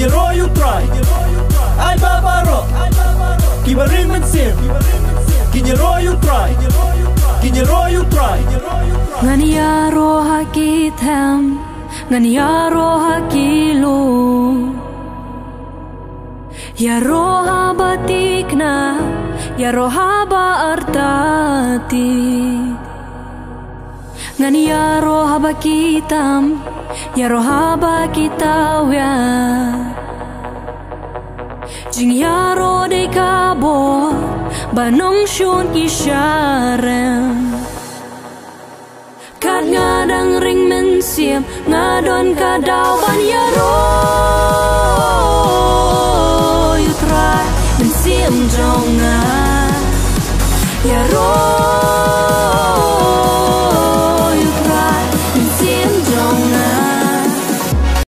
Kinyero you try Ay babaro Kibaring man sim Kinyero you try Kinyero you try Nganiyaro hakitam Nganiyaro hakilo Yaro habatikna Yaro haba artati Nganiyaro habakitam Yaro haba kitawya Jing yaro de kabo Banong syun kisharem Kat ngadang ring mensiam Ngadon kadaw ban